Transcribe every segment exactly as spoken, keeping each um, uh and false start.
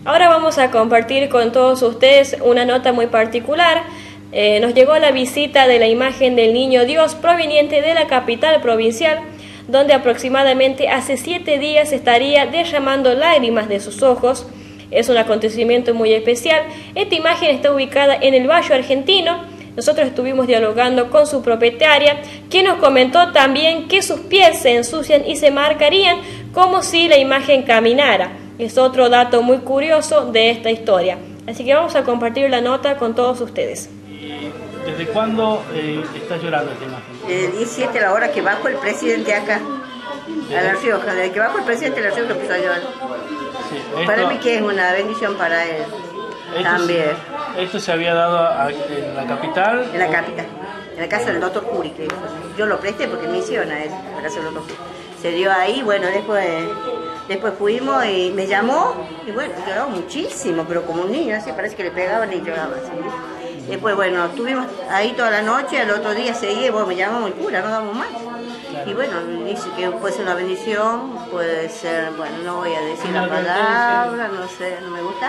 Ahora vamos a compartir con todos ustedes una nota muy particular. Eh, nos llegó la visita de la imagen del Niño Dios proveniente de la capital provincial, donde aproximadamente hace siete días estaría derramando lágrimas de sus ojos. Es un acontecimiento muy especial. Esta imagen está ubicada en el Valle Argentino. Nosotros estuvimos dialogando con su propietaria, quien nos comentó también que sus pies se ensucian y se marcarían como si la imagen caminara. Es otro dato muy curioso de esta historia. Así que vamos a compartir la nota con todos ustedes. ¿Desde cuándo eh, está llorando esta imagen? Desde diecisiete a la hora que bajó el presidente acá, a La Rioja. Desde que bajó el presidente de La Rioja empezó a llorar. Sí, esto, para mí que es una bendición para él esto también. Se, ¿Esto se había dado a, en la capital? En la capital, en la casa del doctor Curi, que yo lo presté porque me hicieron a él, la casa del doctor Curi. Se dio ahí, bueno, después, después fuimos y me llamó, y bueno, lloraba muchísimo, pero como un niño, así parece que le pegaban y lloraba así. Después, bueno, estuvimos ahí toda la noche, al otro día seguí, bueno, me llamamos el cura, no damos más. Y bueno, dice que puede ser una bendición, puede ser, bueno, no voy a decir la palabra, no sé, no me gusta.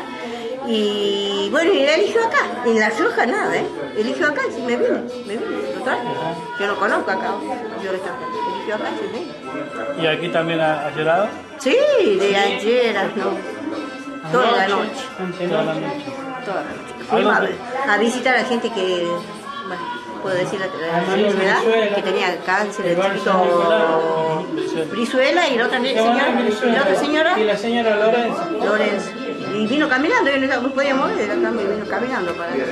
Y bueno, y eligió acá, en La Rioja nada, ¿eh? Eligió acá y me vine, me vine, total. Yo no conozco acá, yo lo estaba, eligió acá y me vine. ¿Y aquí también ha, ha llorado? Sí, de ayer, no, toda la noche. Toda la noche. Toda la noche. Fuimos a, a visitar a gente que, bueno, puedo decir la, la, la enfermedad, que tenía cáncer, el chiquito Brizuela y la otra señora, y la otra señora, y la señora Lorenzo. Lorenzo. Y vino caminando, yo no podía mover de acá, me vino caminando para acá.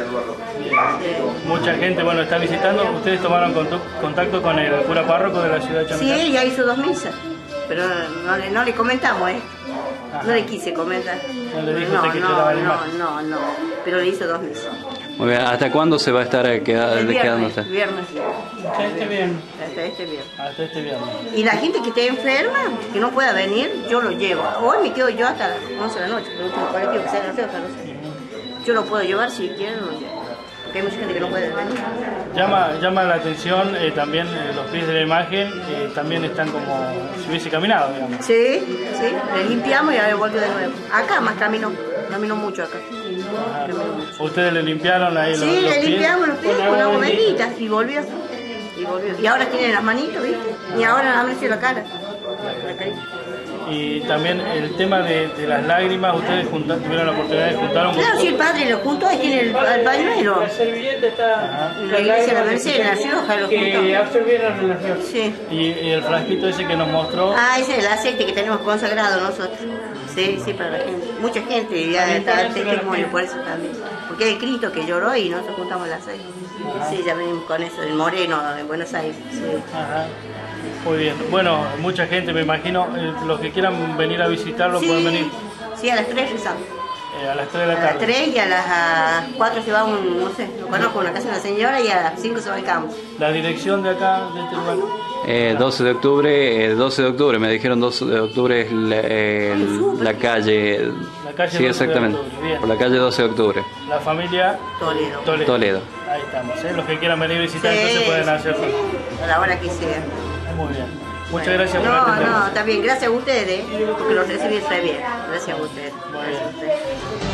Mucha gente, bueno, está visitando. ¿Ustedes tomaron contacto con el cura párroco de la ciudad de Chamentá? Sí, ya hizo dos misas, pero no le, no le comentamos, ¿eh? No le quise comentar. No le dijo no, usted que no, lloraba la no, imagen. no, no, pero le hizo dos misas. Muy bien, ¿hasta cuándo se va a estar queda, El quedando viernes, usted? viernes. Hasta este viernes. Hasta este viernes. Hasta este viernes. Y la gente que esté enferma, que no pueda venir, yo lo llevo. Hoy me quedo yo hasta las once de la noche, pero último colectivo que sale a la Rioja, no sé. Yo lo puedo llevar si quieren, lo llevo. Porque hay mucha gente que no puede venir. Llama, llama la atención eh, también eh, los pies de la imagen, eh, también están como si hubiese caminado, digamos. Sí, sí, le limpiamos y ahora volvió de nuevo. Acá más caminó, caminó mucho acá. Ah, Caminó mucho. ¿Ustedes le limpiaron ahí los, Sí, los le pies? limpiamos los pies con agua bendita y volvió. Y volvió. Y ahora tiene las manitos, ¿viste? Y ahora abre la cara. La carita. Y también el tema de, de las lágrimas, ustedes junta, tuvieron la oportunidad de juntar un Claro, si el padre lo juntó, ahí tiene el, el pañuelo. La servilleta está En la iglesia de la Merced, en La Rioja, lo que juntó. absorbieron en La Rioja. Sí. y, y el frasquito ese que nos mostró. Ah, ese es el aceite que tenemos consagrado nosotros. Sí, sí, para la gente. Mucha gente ya está testimonio por eso también. Porque hay Cristo que lloró y nosotros juntamos el aceite. Sí, ya venimos con eso, el Moreno en Buenos Aires. Sí. Ajá. Muy bien. Bueno, mucha gente, me imagino, eh, los que quieran venir a visitarlo Sí, pueden venir sí, a las tres rezamos. eh, a las tres de la A las tarde. tres y a las cuatro se va un, no sé, no conozco, una casa de una señora y a las cinco se va al campo. La dirección de acá, de este lugar. Eh, doce de octubre, eh, doce de octubre, me dijeron doce de octubre es la, eh, la calle, La calle sí, doce de exactamente, octubre, bien. por la calle doce de octubre, La familia Toledo. Toledo. Toledo. Ahí estamos, ¿eh? Los que quieran venir a visitar Sí, entonces pueden hacerlo. a la hora que sea. Muy bien. Muchas gracias por No, atendernos. no, está bien, gracias a ustedes, porque los recibí re bien. Gracias a ustedes. Muy Gracias a bien. ustedes.